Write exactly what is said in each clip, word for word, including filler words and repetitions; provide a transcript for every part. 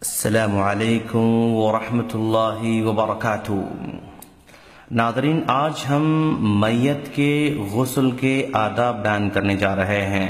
السلام علیکم ورحمۃ اللہ وبرکاتہ۔ ناظرین، آج ہم میت کے غسل کے آداب بیان کرنے جا رہے ہیں۔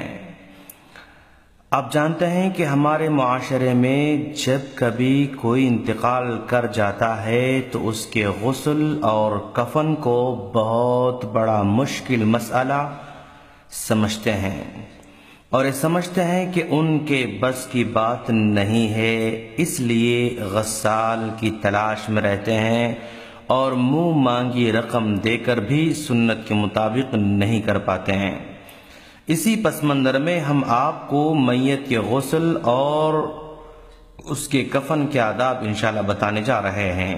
آپ جانتے ہیں کہ ہمارے معاشرے میں جب کبھی کوئی انتقال کر جاتا ہے تو اس کے غسل اور کفن کو بہت بڑا مشکل مسئلہ سمجھتے ہیں اور یہ سمجھتے ہیں کہ ان کے بس کی بات نہیں ہے، اس لیے غسال کی تلاش میں رہتے ہیں اور منہ مانگی رقم دے کر بھی سنت کے مطابق نہیں کر پاتے ہیں۔ اسی پس منظر میں ہم آپ کو میت کے غسل اور اس کے کفن کے آداب انشاءاللہ بتانے جا رہے ہیں۔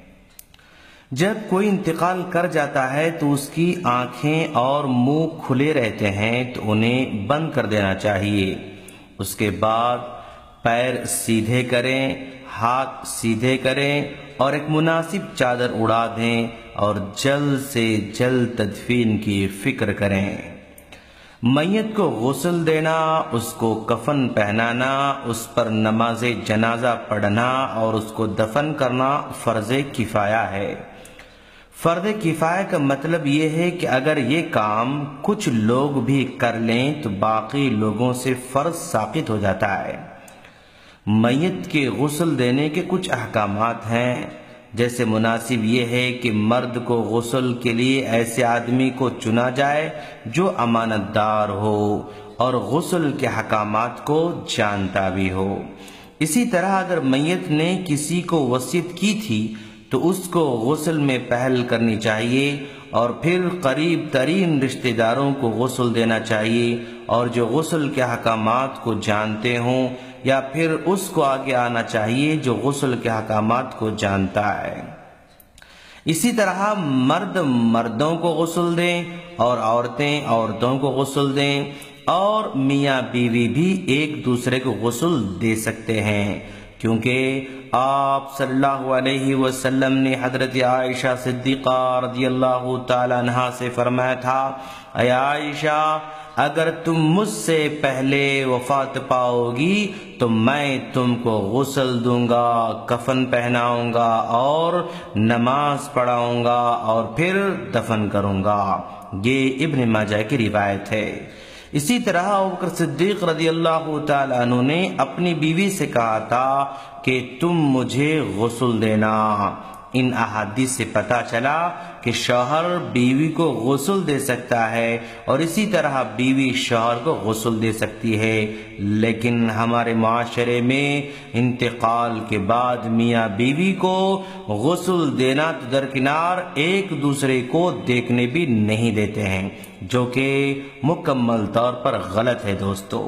جب کوئی انتقال کر جاتا ہے تو اس کی آنکھیں اور منہ کھلے رہتے ہیں تو انہیں بند کر دینا چاہیے۔ اس کے بعد پیر سیدھے کریں، ہاتھ سیدھے کریں اور ایک مناسب چادر اڑا دیں اور جلد سے جلد تدفین کی فکر کریں۔ میت کو غسل دینا، اس کو کفن پہنانا، اس پر نماز جنازہ پڑھنا اور اس کو دفن کرنا فرض کفایہ ہے۔ فرض کفایہ کا مطلب یہ ہے کہ اگر یہ کام کچھ لوگ بھی کر لیں تو باقی لوگوں سے فرض ساقط ہو جاتا ہے۔ میت کے غسل دینے کے کچھ احکامات ہیں، جیسے مناسب یہ ہے کہ مرد کو غسل کے لیے ایسے آدمی کو چنا جائے جو امانت دار ہو اور غسل کے احکامات کو جانتا بھی ہو۔ اسی طرح اگر میت نے کسی کو وصیت کی تھی تو اس کو غسل میں پہل کرنی چاہیے اور پھر قریب ترین رشتہ داروں کو غسل دینا چاہیے، اور جو غسل کے احکامات کو جانتے ہوں یا پھر اس کو آگے آنا چاہیے جو غسل کے احکامات کو جانتا ہے۔ اسی طرح مرد مردوں کو غسل دیں اور عورتیں عورتوں کو غسل دیں، اور میاں بیوی بھی ایک دوسرے کو غسل دے سکتے ہیں، کیونکہ آپ صلی اللہ علیہ وسلم نے حضرت عائشہ صدیقہ رضی اللہ تعالی عنہا سے فرمایا تھا، اے عائشہ، اگر تم مجھ سے پہلے وفات پاؤ گی تو میں تم کو غسل دوں گا، کفن پہناؤں گا اور نماز پڑھاؤں گا اور پھر دفن کروں گا۔ یہ ابن ماجہ کی روایت ہے۔ اسی طرح ابوبکر صدیق رضی اللہ تعالیٰ عنہ نے اپنی بیوی سے کہا تھا کہ تم مجھے غسل دینا۔ ان احادیث سے پتہ چلا کہ شوہر بیوی کو غسل دے سکتا ہے اور اسی طرح بیوی شوہر کو غسل دے سکتی ہے، لیکن ہمارے معاشرے میں انتقال کے بعد میاں بیوی کو غسل دینا تو درکنار ایک دوسرے کو دیکھنے بھی نہیں دیتے ہیں، جو کہ مکمل طور پر غلط ہے دوستو۔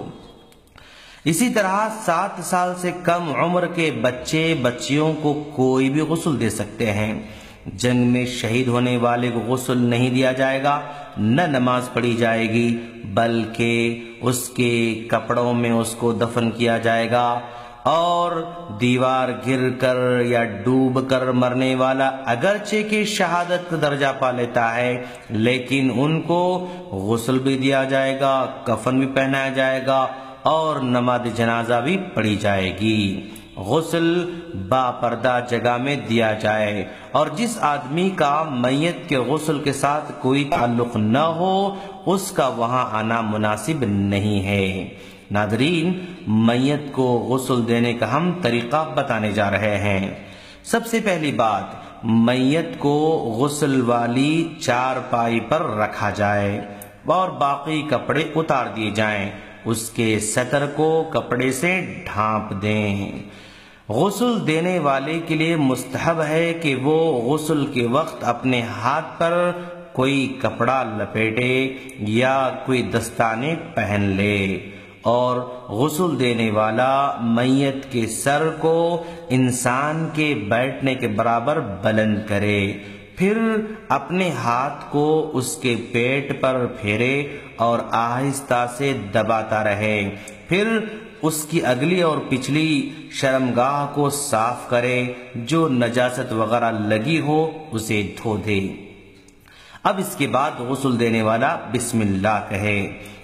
اسی طرح سات سال سے کم عمر کے بچے بچیوں کو کوئی بھی غسل دے سکتے ہیں۔ جنگ میں شہید ہونے والے کو غسل نہیں دیا جائے گا، نہ نماز پڑھی جائے گی، بلکہ اس کے کپڑوں میں اس کو دفن کیا جائے گا، اور دیوار گر کر یا ڈوب کر مرنے والا اگرچہ کہ شہادت کا درجہ پا لیتا ہے، لیکن ان کو غسل بھی دیا جائے گا، کفن بھی پہنایا جائے گا اور نماز جنازہ بھی پڑھی جائے گی۔ غسل با پردہ جگہ میں دیا جائے، اور جس آدمی کا میت کے غسل کے ساتھ کوئی تعلق نہ ہو اس کا وہاں آنا مناسب نہیں ہے۔ ناظرین، میت کو غسل دینے کا ہم طریقہ بتانے جا رہے ہیں۔ سب سے پہلی بات، میت کو غسل والی چارپائی پر رکھا جائے اور باقی کپڑے اتار دیے جائیں، اس کے سطر کو کپڑے سے ڈھانپ دیں۔ غسل دینے والے کے لیے مستحب ہے کہ وہ غسل کے وقت اپنے ہاتھ پر کوئی کپڑا لپیٹے یا کوئی دستانے پہن لے، اور غسل دینے والا میت کے سر کو انسان کے بیٹھنے کے برابر بلند کرے، پھر اپنے ہاتھ کو اس کے پیٹ پر پھیرے اور آہستہ سے دباتا رہے، پھر اس کی اگلی اور پچھلی شرمگاہ کو صاف کرے، جو نجاست وغیرہ لگی ہو اسے دھو دے۔ اب اس کے بعد غسل دینے والا بسم اللہ کہے،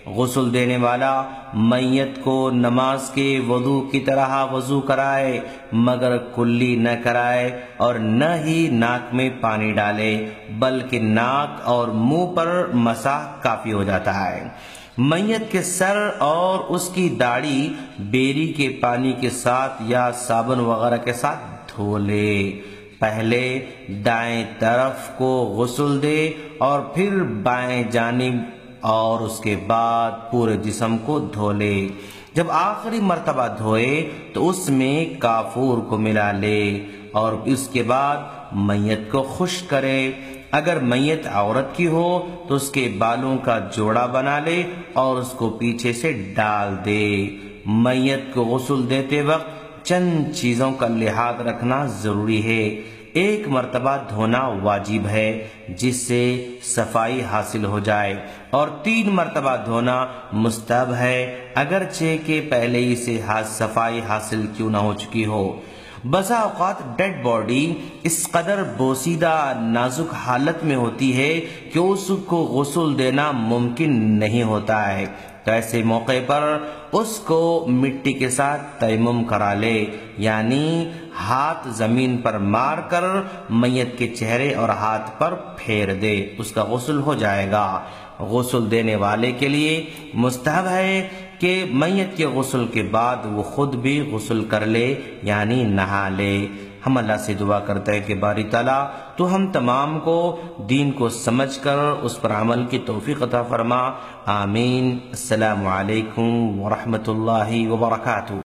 غسل دینے والا میت کو نماز کے وضو کی طرح وضو کرائے مگر کلی نہ کرائے اور نہ ہی ناک میں پانی ڈالے بلکہ ناک اور منہ پر مسح کافی ہو جاتا ہے۔ میت کے سر اور اس کی داڑھی بیری کے پانی کے ساتھ یا صابن وغیرہ کے ساتھ دھو لے۔ پہلے دائیں طرف کو غسل دے اور پھر بائیں جانب اور اس کے بعد پورے جسم کو دھو لے۔ جب آخری مرتبہ دھوئے تو اس میں کافور کو ملا لے اور اس کے بعد میت کو خشک کرے۔ اگر میت عورت کی ہو تو اس کے بالوں کا جوڑا بنا لے اور اس کو پیچھے سے ڈال دے۔ میت کو غسل دیتے وقت چند چیزوں کا لحاظ رکھنا ضروری ہے۔ ایک مرتبہ دھونا واجب ہے جس سے صفائی حاصل ہو جائے، اور تین مرتبہ دھونا مستحب ہے اگرچہ کہ پہلے ہی سے صفائی حاصل کیوں نہ ہو چکی ہو۔ بسا اوقات ڈیڈ باڈی اس قدر بوسیدہ نازک حالت میں ہوتی ہے کہ اس کو غسل دینا ممکن نہیں ہوتا ہے، تو ایسے موقع پر اس کو مٹی کے ساتھ تیمم کرا لے، یعنی ہاتھ زمین پر مار کر میت کے چہرے اور ہاتھ پر پھیر دے، اس کا غسل ہو جائے گا۔ غسل دینے والے کے لیے مستحب ہے کہ میت کے غسل کے بعد وہ خود بھی غسل کر لے، یعنی نہا لے۔ ہم اللہ سے دعا کرتے ہیں کہ باری تعالیٰ تو ہم تمام کو دین کو سمجھ کر اس پر عمل کی توفیق عطا فرما۔ آمین۔ السلام علیکم ورحمۃ اللہ وبرکاتہ۔